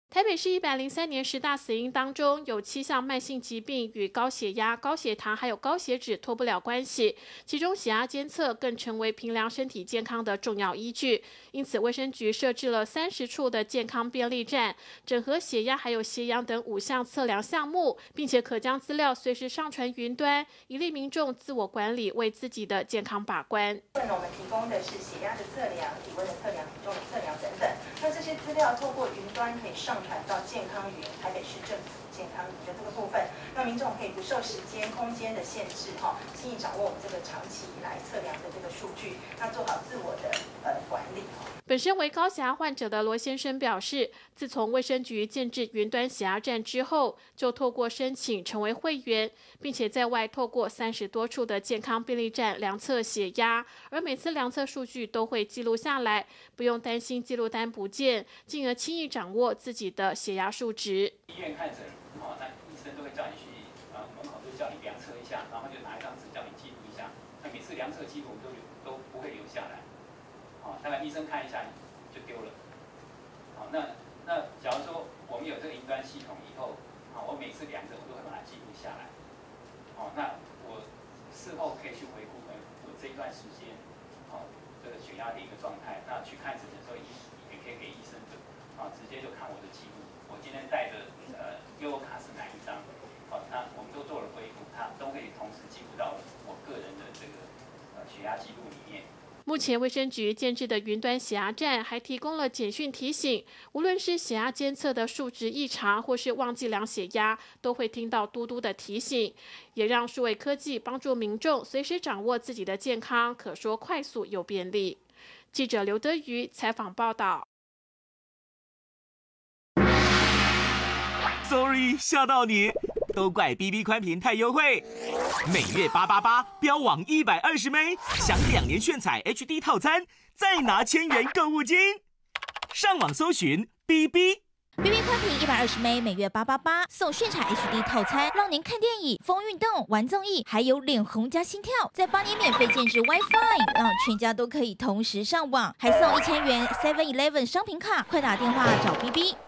台北市103年10大死因当中，有7项慢性疾病与高血压、高血糖还有高血脂脱不了关系，其中血压监测更成为评量身体健康的重要依据。因此，卫生局设置了30处的健康便利站，整合血压还有血氧等5项测量项目，并且可将资料随时上传云端，以利民众自我管理，为自己的健康把关。 我们提供的是血压的测量、体温的测量、体重的测量等等。那这些资料透过云端可以上传到健康云台北市政府健康云的这个部分，那民众可以不受时间、空间的限制，轻易掌握我们这个长期以来测量的这个数据，那做好自我的管理。 本身为高血压患者的罗先生表示，自从卫生局建置云端血压站之后，就透过申请成为会员，并且在外透过30多处的健康便利站量测血压，而每次量测数据都会记录下来，不用担心记录单不见，进而轻易掌握自己的血压数值。 医院看诊，那医生都会叫你去门口就叫你量测一下，然后就拿一张纸叫你记录一下。那每次量测记录都不会留下来。大概医生看一下就丢了。那假如说我们有这个云端系统以后，我每次量着我都会把它记录下来。那我事后可以去回顾我这一段时间，这个血压的一个状态。那去看诊的时候也可以给医生直接就看我的记录。我今天带的悠游卡是哪一张？那我们都做了恢复，它都可以同时记录到我个人的这个血压记录里面。 目前卫生局建置的云端血压站还提供了简讯提醒，无论是血压监测的数值异常，或是忘记量血压，都会听到嘟嘟的提醒，也让数位科技帮助民众随时掌握自己的健康，可说快速又便利。记者刘德瑜采访报道。 Sorry， 吓到你，都怪 BB 宽频太优惠，每月888标网120M，享2年炫彩 HD 套餐，再拿1000元购物金。上网搜寻 BB 宽频120M，每月888送炫彩 HD 套餐，让您看电影、疯运动、玩综艺，还有脸红加心跳，在8年免费建置 WiFi， 让全家都可以同时上网，还送1000元 7-Eleven 商品卡，快打电话找 BB。